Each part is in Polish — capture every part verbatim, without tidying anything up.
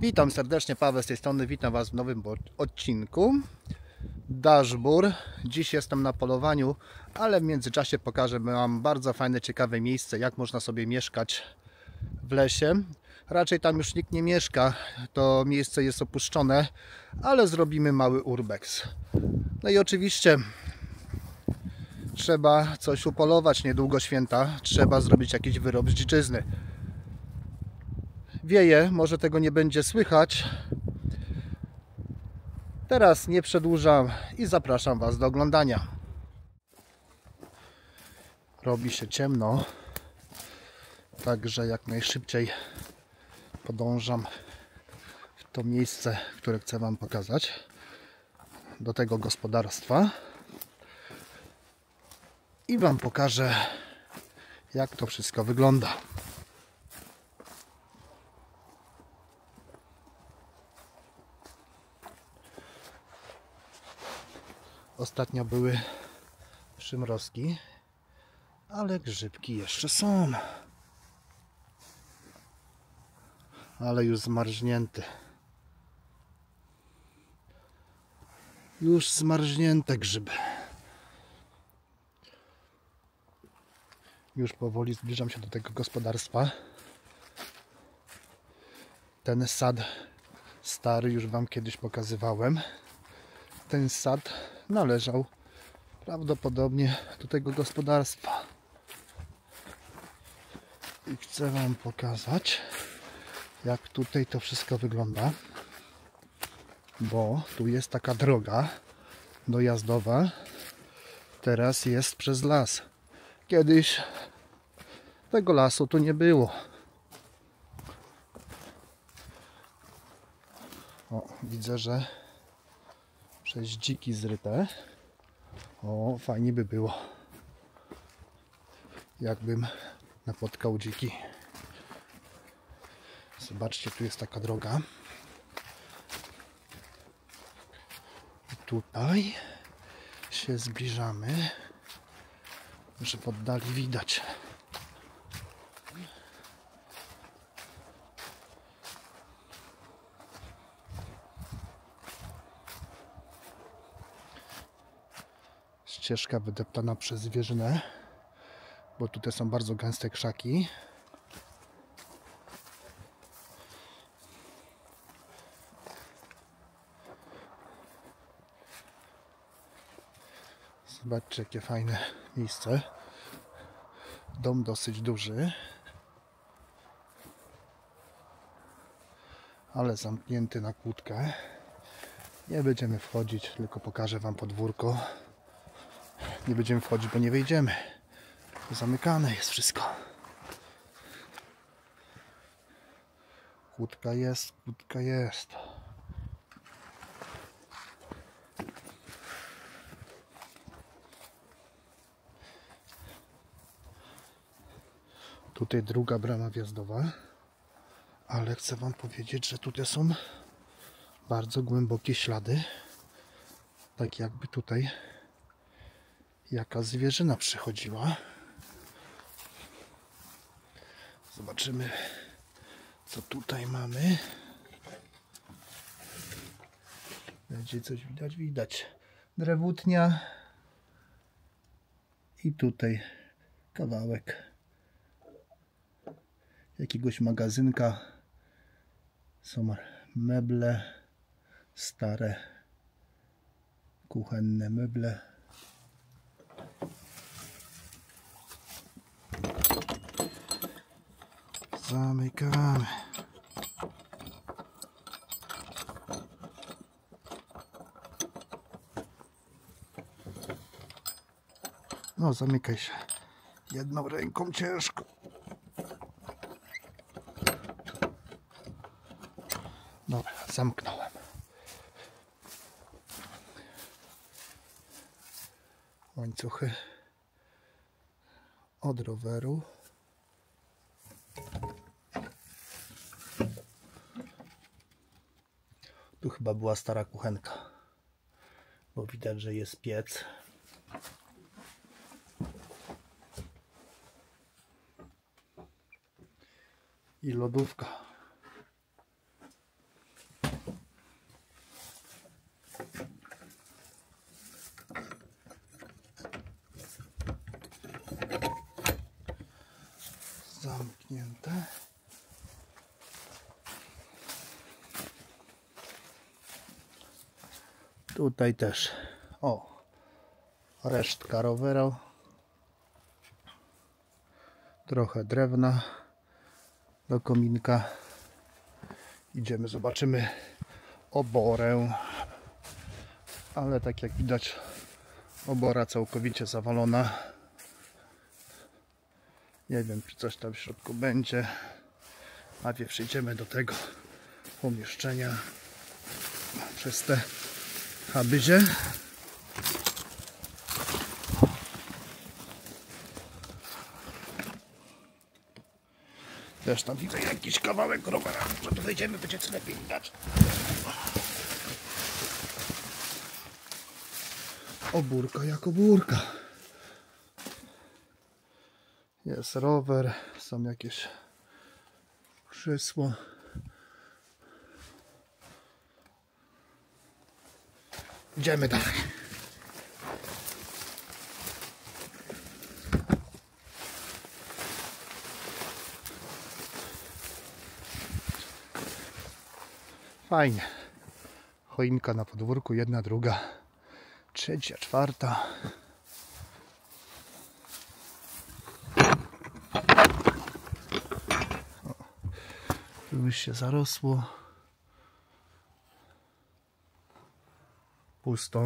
Witam serdecznie, Paweł z tej strony, witam Was w nowym odcinku Daszbur. Dziś jestem na polowaniu, ale w międzyczasie pokażę Wam bardzo fajne, ciekawe miejsce, jak można sobie mieszkać w lesie. Raczej tam już nikt nie mieszka, to miejsce jest opuszczone, ale zrobimy mały urbex. No i oczywiście trzeba coś upolować, niedługo święta, trzeba zrobić jakiś wyrób z dziczyzny. Wieje, może tego nie będzie słychać. Teraz nie przedłużam i zapraszam Was do oglądania. Robi się ciemno, także jak najszybciej podążam w to miejsce, które chcę Wam pokazać, do tego gospodarstwa i Wam pokażę, jak to wszystko wygląda. Ostatnio były przymrozki, ale grzybki jeszcze są. Ale już zmarznięte. Już zmarznięte grzyby. Już powoli zbliżam się do tego gospodarstwa. Ten sad stary już Wam kiedyś pokazywałem. Ten sad należał prawdopodobnie do tego gospodarstwa. I chcę Wam pokazać, jak tutaj to wszystko wygląda. Bo tu jest taka droga dojazdowa. Teraz jest przez las. Kiedyś tego lasu tu nie było. O, widzę, że przez dziki zryte. O, fajnie by było, jakbym napotkał dziki. Zobaczcie, tu jest taka droga. I tutaj się zbliżamy, że w oddali widać. Ścieżka wydeptana przez zwierzynę, bo tutaj są bardzo gęste krzaki. Zobaczcie, jakie fajne miejsce. Dom dosyć duży, ale zamknięty na kłódkę. Nie będziemy wchodzić, tylko pokażę Wam podwórko. Nie będziemy wchodzić, bo nie wejdziemy. Zamykane jest wszystko. Kłódka jest, kłódka jest. Tutaj druga brama wjazdowa. Ale chcę Wam powiedzieć, że tutaj są bardzo głębokie ślady. Tak jakby tutaj jaka zwierzyna przychodziła. Zobaczymy, co tutaj mamy. Będzie coś widać, widać. Drewutnia. I tutaj kawałek jakiegoś magazynka. Są meble, stare, kuchenne meble. Zamykamy. No, zamykaj się. Jedną ręką ciężko. Dobra, zamknąłem. Łańcuchy od roweru. Tu chyba była stara kuchenka, bo widać, że jest piec. I lodówka. Tutaj też, o, resztka rowera, trochę drewna do kominka. Idziemy, zobaczymy oborę, ale tak jak widać, obora całkowicie zawalona. Nie wiem, czy coś tam w środku będzie, a wie, przejdziemy do tego pomieszczenia przez te habyzie. Też tam widzę jakiś kawałek rowera, że tu wejdziemy, będzie co lepiej widać. Obórka jak obórka. Jest rower, są jakieś krzesło. Idziemy dalej. Fajnie. Choinka na podwórku, jedna, druga, trzecia, czwarta. O, tu już się zarosło. Pusto.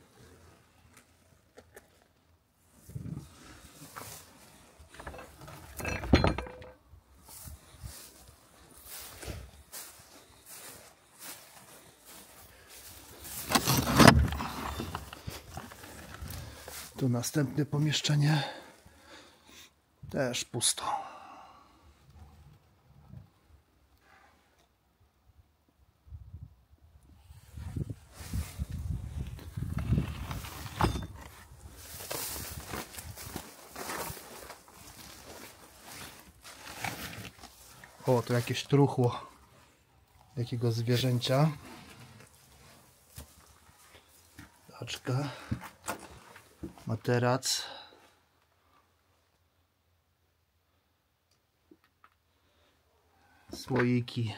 Tu następne pomieszczenie. Też pusto. O, to jakieś truchło jakiego zwierzęcia. Taczka. Materac. Słoiki.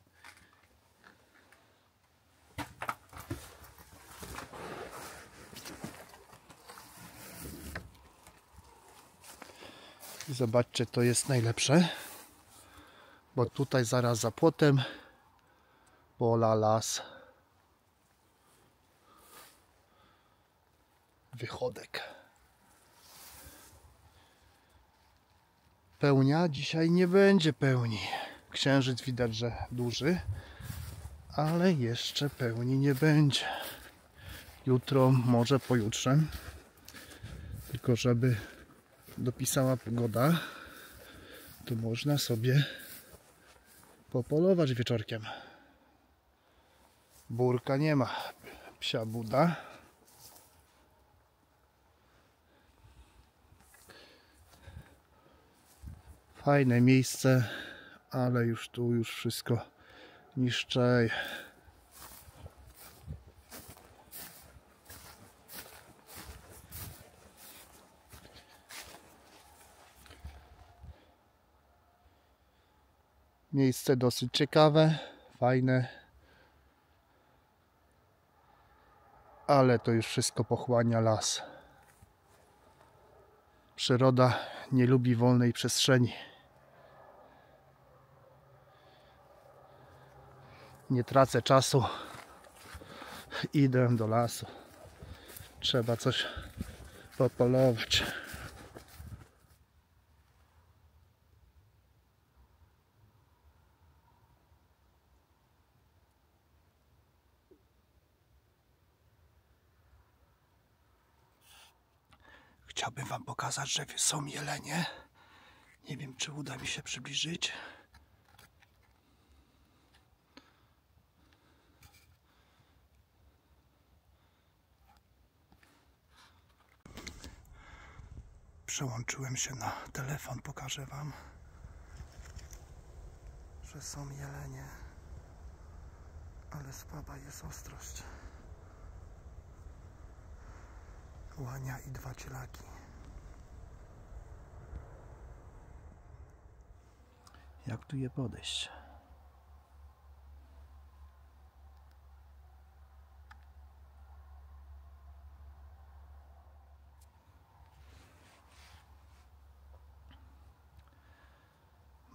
I zobaczcie, to jest najlepsze, bo tutaj zaraz za płotem pola, las, wychodek. Pełnia dzisiaj nie będzie pełni. Księżyc widać, że duży, ale jeszcze pełni nie będzie. Jutro, może pojutrze, tylko żeby dopisała pogoda, to można sobie popolować wieczorkiem. Burka nie ma, psia buda. Fajne miejsce, ale już tu już wszystko niszczeje. Miejsce dosyć ciekawe, fajne, ale to już wszystko pochłania las. Przyroda nie lubi wolnej przestrzeni. Nie tracę czasu, idę do lasu. Trzeba coś popolować. Chciałbym wam pokazać, że są jelenie. Nie wiem, czy uda mi się przybliżyć. Przełączyłem się na telefon, pokażę wam, że są jelenie, ale słaba jest ostrość. Łania i dwa cielaki. Jak tu je podejść?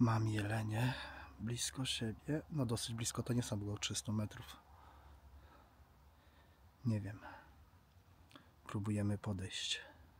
Mam jelenie blisko siebie. No dosyć blisko, to nie są było trzysta metrów. Nie wiem. Próbujemy podejść.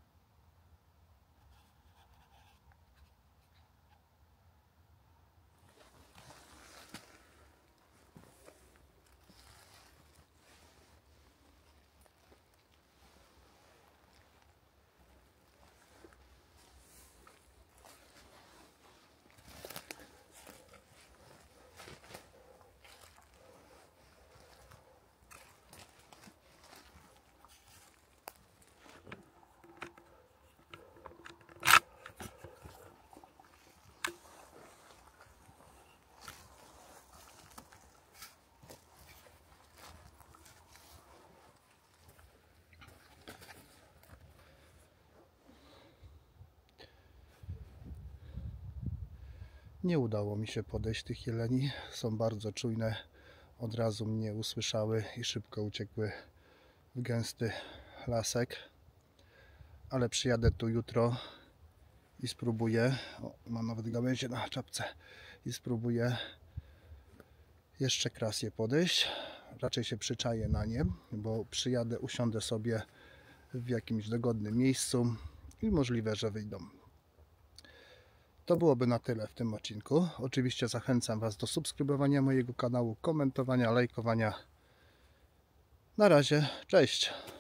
Nie udało mi się podejść tych jeleni. Są bardzo czujne. Od razu mnie usłyszały i szybko uciekły w gęsty lasek. Ale przyjadę tu jutro i spróbuję. O, mam nawet gałęzie na czapce. I spróbuję jeszcze krasję podejść. Raczej się przyczaję na nie, bo przyjadę, usiądę sobie w jakimś dogodnym miejscu i możliwe, że wyjdą. To byłoby na tyle w tym odcinku. Oczywiście zachęcam Was do subskrybowania mojego kanału, komentowania, lajkowania. Na razie, cześć!